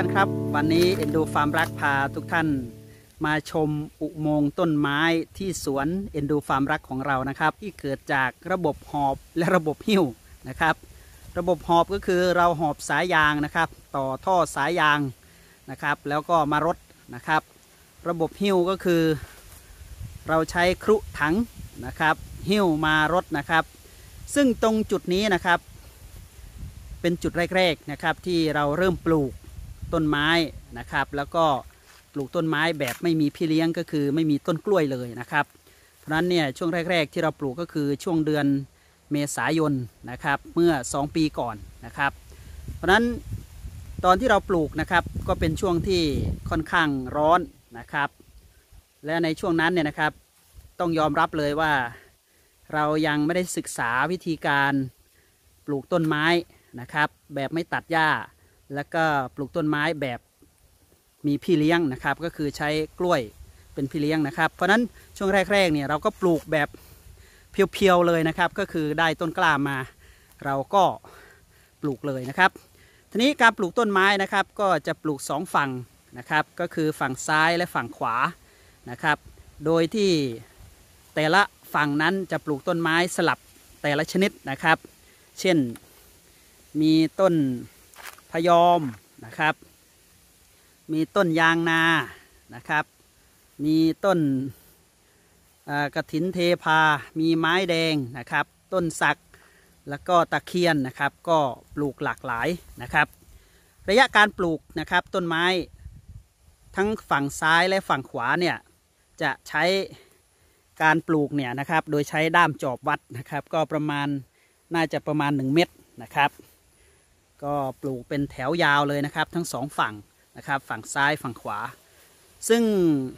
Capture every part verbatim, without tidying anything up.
านครับวันนี้เอ็นดูฟาร์มรักพาทุกท่านมาชมอุโมงค์ต้นไม้ที่สวนเอ็นดูฟาร์มรักของเรานะครับที่เกิดจากระบบหอบและระบบหิ้วนะครับระบบหอบก็คือเราหอบสายยางนะครับต่อท่อสายยางนะครับแล้วก็มารดนะครับระบบหิ้วก็คือเราใช้ครุถังนะครับหิ้วมารดนะครับซึ่งตรงจุดนี้นะครับเป็นจุดแรกๆนะครับที่เราเริ่มปลูกต้นไม้นะครับแล้วก็ปลูกต้นไม้แบบไม่มีพี่เลี้ยงก็คือไม่มีต้นกล้วยเลยนะครับเพราะนั้นเนี่ยช่วงแรกๆที่เราปลูกก็คือช่วงเดือนเมษายนนะครับเมื่อสองปีก่อนนะครับเพราะนั้นตอนที่เราปลูกนะครับก็เป็นช่วงที่ค่อนข้างร้อนนะครับและในช่วงนั้นเนี่ยนะครับต้องยอมรับเลยว่าเรายังไม่ได้ศึกษาวิธีการปลูกต้นไม้นะครับแบบไม่ตัดหญ้าแล้วก็ปลูกต้นไม้แบบมีพี่เลี้ยงนะครับก็คือใช้กล้วยเป็นพี่เลี้ยงนะครับเพราะนั้นช่วงแรกๆเนี่ยเราก็ปลูกแบบเพียวๆเลยนะครับก็คือได้ต้นกล้ามาเราก็ปลูกเลยนะครับทีนี้การปลูกต้นไม้นะครับก็จะปลูกสองฝั่งนะครับก็คือฝั่งซ้ายและฝั่งขวานะครับโดยที่แต่ละฝั่งนั้นจะปลูกต้นไม้สลับแต่ละชนิดนะครับเช่นมีต้นพะยอมนะครับมีต้นยางนานะครับมีต้นกฐินเทพามีไม้แดงนะครับต้นสักแล้วก็ตะเคียนนะครับก็ปลูกหลากหลายนะครับระยะการปลูกนะครับต้นไม้ทั้งฝั่งซ้ายและฝั่งขวาเนี่ยจะใช้การปลูกเนี่ยนะครับโดยใช้ด้ามจอบวัดนะครับก็ประมาณน่าจะประมาณหนึ่งเมตรนะครับก็ปลูกเป็นแถวยาวเลยนะครับทั้งสองฝั่งนะครับฝั่งซ้ายฝั่งขวาซึ่ง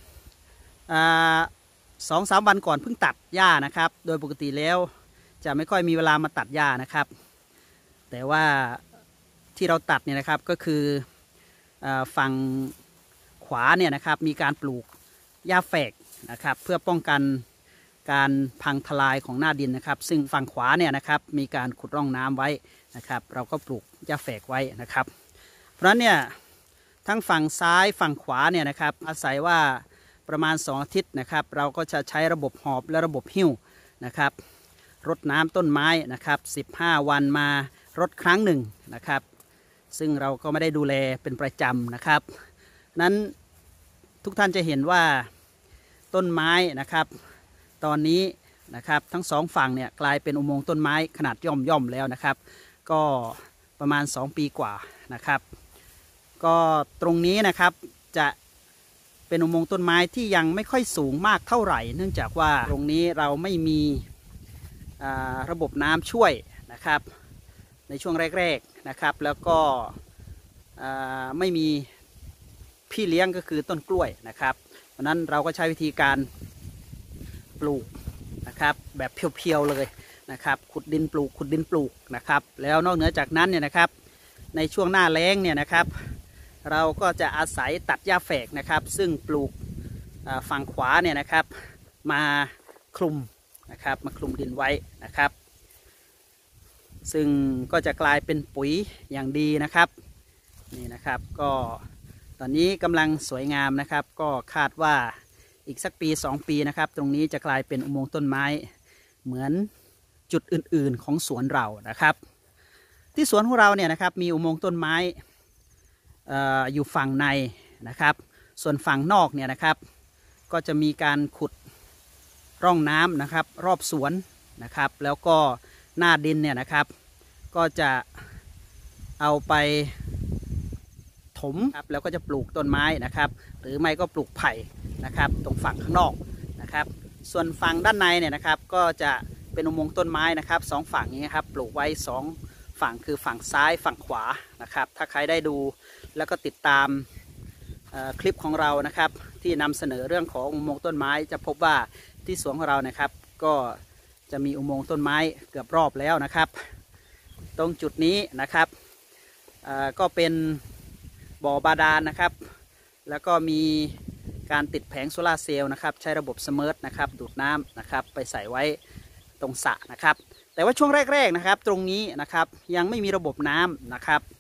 สองสามวันก่อนเพิ่งตัดหญ้านะครับโดยปกติแล้วจะไม่ค่อยมีเวลามาตัดหญ้านะครับแต่ว่าที่เราตัดเนี่ยนะครับก็คืออฝั่งขวาเนี่ยนะครับมีการปลูกหญ้าแฝกนะครับเพื่อป้องกันการพังทลายของหน้าดินนะครับซึ่งฝั่งขวาเนี่ยนะครับมีการขุดร่องน้ำไว้นะครับเราก็ปลูกหญ้าแฝกไว้นะครับเพราะฉะนั้นเนี่ยทั้งฝั่งซ้ายฝั่งขวาเนี่ยนะครับอาศัยว่าประมาณสองอาทิตย์นะครับเราก็จะใช้ระบบหอบและระบบหิ้วนะครับรดน้ำต้นไม้นะครับสิบห้าวันมารดครั้งหนึ่งนะครับซึ่งเราก็ไม่ได้ดูแลเป็นประจำนะครับนั้นทุกท่านจะเห็นว่าต้นไม้นะครับตอนนี้นะครับทั้งสองฝั่งเนี่ยกลายเป็นอุโมงค์ต้นไม้ขนาดย่อมย่อมแล้วนะครับก็ประมาณสองปีกว่านะครับก็ตรงนี้นะครับจะเป็นอุโมงค์ต้นไม้ที่ยังไม่ค่อยสูงมากเท่าไหร่เนื่องจากว่าตรงนี้เราไม่มีระบบน้ำช่วยนะครับในช่วงแรกๆนะครับแล้วก็ไม่มีพี่เลี้ยงก็คือต้นกล้วยนะครับเพราะนั้นเราก็ใช้วิธีการปลูกนะครับแบบเพียวๆเลยนะครับขุดดินปลูกขุดดินปลูกนะครับแล้วนอกเหนือจากนั้นเนี่ยนะครับในช่วงหน้าแล้งเนี่ยนะครับเราก็จะอาศัยตัดหญ้าแฝกนะครับซึ่งปลูกฝั่งขวาเนี่ยนะครับมาคลุมนะครับมาคลุมดินไว้นะครับซึ่งก็จะกลายเป็นปุ๋ยอย่างดีนะครับนี่นะครับก็ตอนนี้กำลังสวยงามนะครับก็คาดว่าอีกสักปีสองปีนะครับตรงนี้จะกลายเป็นอุโมงค์ต้นไม้เหมือนจุดอื่นๆของสวนเรานะครับที่สวนของเราเนี่ยนะครับมีอุโมงค์ต้นไม้อ, อยู่ฝั่งในนะครับส่วนฝั่งนอกเนี่ยนะครับก็จะมีการขุดร่องน้ำนะครับรอบสวนนะครับแล้วก็หน้าดินเนี่ยนะครับก็จะเอาไปถมครับแล้วก็จะปลูกต้นไม้นะครับหรือไม่ก็ปลูกไผ่นะครับตรงฝั่งข้างนอกนะครับส่วนฝั่งด้านในเนี่ยนะครับก็จะเป็นอุโมงค์ต้นไม้นะครับสองฝั่งนี้ครับปลูกไว้สองฝั่งคือฝั่งซ้ายฝั่งขวานะครับถ้าใครได้ดูแล้วก็ติดตามคลิปของเรานะครับที่นำเสนอเรื่องของอุโมงค์ต้นไม้จะพบว่าที่สวนของเรานะครับก็จะมีอุโมงค์ต้นไม้เกือบรอบแล้วนะครับตรงจุดนี้นะครับก็เป็นบ่อบาดาลนะครับแล้วก็มีการติดแผงโซลาร์เซลล์นะครับใช้ระบบสมาร์ทนะครับดูดน้ำนะครับไปใส่ไว้ตรงสระนะครับแต่ว่าช่วงแรกๆนะครับตรงนี้นะครับยังไม่มีระบบน้ำนะครับ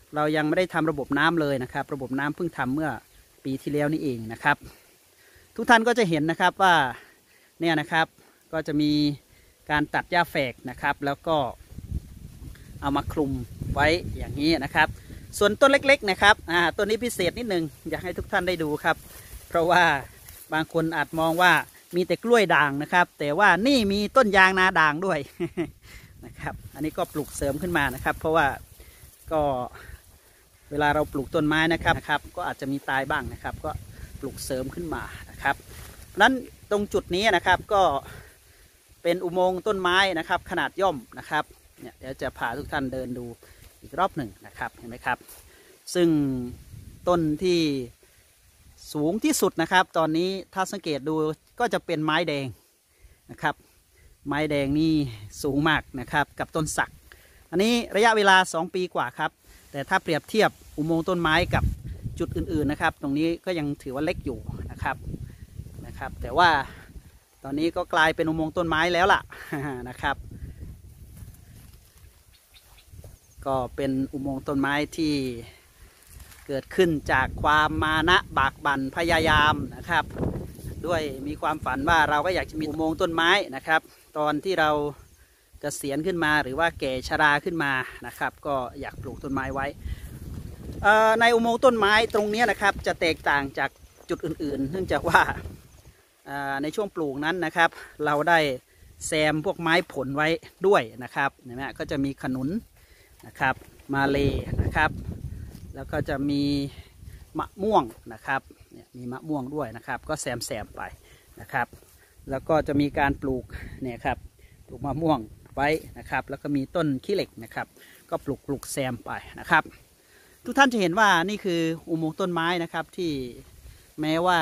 เรายังไม่ได้ทำระบบน้ำเลยนะครับระบบน้ำเพิ่งทำเมื่อปีที่แล้วนี่เองนะครับทุกท่านก็จะเห็นนะครับว่าเนี่ยนะครับก็จะมีการตัดหญ้าแฝกนะครับแล้วก็เอามาคลุมไว้อย่างนี้นะครับส่วนต้นเล็กๆนะครับอ่าต้นนี้พิเศษนิดนึงอยากให้ทุกท่านได้ดูครับเพราะว่าบางคนอาจมองว่ามีแต่กล้วยด่างนะครับแต่ว่านี่มีต้นยางนาด่างด้วย นะครับอันนี้ก็ปลูกเสริมขึ้นมานะครับเพราะว่าก็เวลาเราปลูกต้นไม้นะครับนะครับก็อาจจะมีตายบ้างนะครับก็ปลูกเสริมขึ้นมานะครับนั้นตรงจุดนี้นะครับก็เป็นอุโมงค์ต้นไม้นะครับขนาดย่อมนะครับเนี่ยเดี๋ยวจะพาทุกท่านเดินดูอีกรอบหนึ่งนะครับเห็นไหมครับซึ่งต้นที่สูงที่สุดนะครับตอนนี้ถ้าสังเกตดูก็จะเป็นไม้แดงนะครับไม้แดงนี่สูงมากนะครับกับต้นสักอันนี้ระยะเวลาสองปีกว่าครับแต่ถ้าเปรียบเทียบอุโมงค์ต้นไม้กับจุดอื่นๆนะครับตรงนี้ก็ยังถือว่าเล็กอยู่นะครับนะครับแต่ว่าตอนนี้ก็กลายเป็นอุโมงค์ต้นไม้แล้วล่ะ นะครับก็เป็นอุโมงค์ต้นไม้ที่เกิดขึ้นจากความมานะบากบั่นพยายามนะครับด้วยมีความฝันว่าเราก็อยากจะมีอุโมงค์ต้นไม้นะครับตอนที่เราเกษียณขึ้นมาหรือว่าแก่ชราขึ้นมานะครับก็อยากปลูกต้นไม้ไว้ในอุโมงค์ต้นไม้ตรงนี้นะครับจะแตกต่างจากจุดอื่นๆเนื่องจากว่าในช่วงปลูกนั้นนะครับเราได้แซมพวกไม้ผลไว้ด้วยนะครับเห็นไหมก็จะมีขนุนนะครับมาเลนะครับแล้วก็จะมีมะม่วงนะครับเนี่ยมีมะม่วงด้วยนะครับก็แซมแซมไปนะครับแล้วก็จะมีการปลูกเนี่ยครับปลูกมะม่วงไว้นะครับแล้วก็มีต้นขี้เหล็กนะครับก็ปลูกปลูกแซมไปนะครับทุกท่านจะเห็นว่านี่คืออุโมงค์ต้นไม้นะครับที่แม้ว่า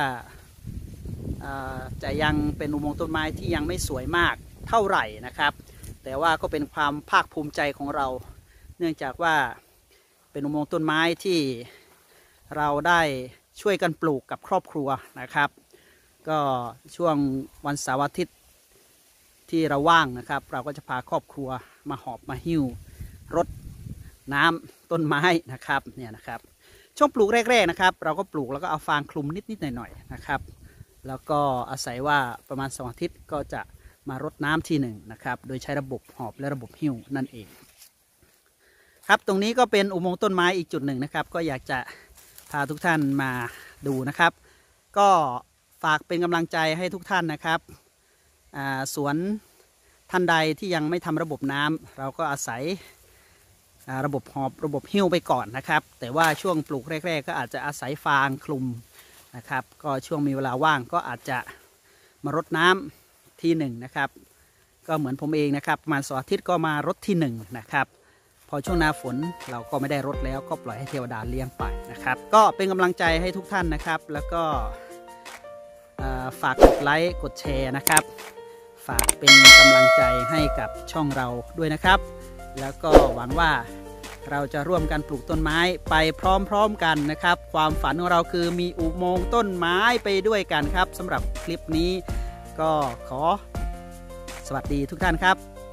จะยังเป็นอุโมงค์ต้นไม้ที่ยังไม่สวยมากเท่าไหร่นะครับแต่ว่าก็เป็นความภาคภูมิใจของเราเนื่องจากว่าเป็นอุโมงค์ต้นไม้ที่เราได้ช่วยกันปลูกกับครอบครัวนะครับก็ช่วงวันเสาร์อาทิตย์ที่เราว่างนะครับเราก็จะพาครอบครัวมาหอบมาหิ้วรดน้ำต้นไม้นะครับเนี่ยนะครับช่วงปลูกแรกๆนะครับเราก็ปลูกแล้วก็เอาฟางคลุมนิดๆหน่อยๆนะครับแล้วก็อาศัยว่าประมาณสองอาทิตย์ก็จะมารดน้ำทีหนึ่งนะครับโดยใช้ระบบหอบและระบบหิ้วนั่นเองครับตรงนี้ก็เป็นอุโมงค์ต้นไม้อีกจุดหนึ่งนะครับก็อยากจะพาทุกท่านมาดูนะครับก็ฝากเป็นกำลังใจให้ทุกท่านนะครับสวนท่านใดที่ยังไม่ทำระบบน้ำเราก็อาศัยระบบหอบระบบหิ้วไปก่อนนะครับแต่ว่าช่วงปลูกแรกๆก็อาจจะอาศัยฟางคลุมนะครับก็ช่วงมีเวลาว่างก็อาจจะมารดน้ำทีหนึ่งนะครับก็เหมือนผมเองนะครับประมาณสองอาทิตย์ก็มารดทีหนึ่งนะครับพอช่วงหน้าฝนเราก็ไม่ได้รดแล้วก็ปล่อยให้เทวดาเลี้ยงไปนะครับก็เป็นกำลังใจให้ทุกท่านนะครับแล้วก็ฝากกดไลค์กดแชร์นะครับฝากเป็นกำลังใจให้กับช่องเราด้วยนะครับแล้วก็หวังว่าเราจะร่วมกันปลูกต้นไม้ไปพร้อมๆกันนะครับความฝันของเราคือมีอุโมงค์ต้นไม้ไปด้วยกันครับสำหรับคลิปนี้ก็ขอสวัสดีทุกท่านครับ